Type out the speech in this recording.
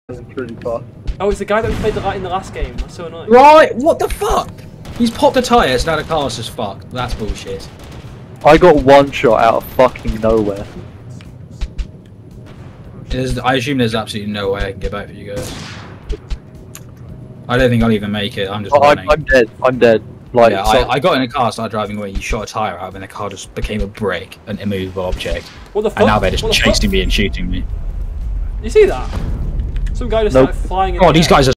pretty far. Oh, it's the guy that we played in the last game. That's so annoying. Right, what the fuck? He's popped a tyre, so now the car's just fucked. That's bullshit. I got one shot out of fucking nowhere. I assume there's absolutely no way I can get back for you guys. I don't think I'll even make it. I'm just running. I'm dead. I'm dead. Like, yeah, so I got in a car, started driving away. You shot a tyre out, and the car just became a brick, an immovable object. What the fuck? And now they're just What the chasing fuck? me and shooting me. You see that? Some guy just Nope. started flying in Oh, the these air. guys are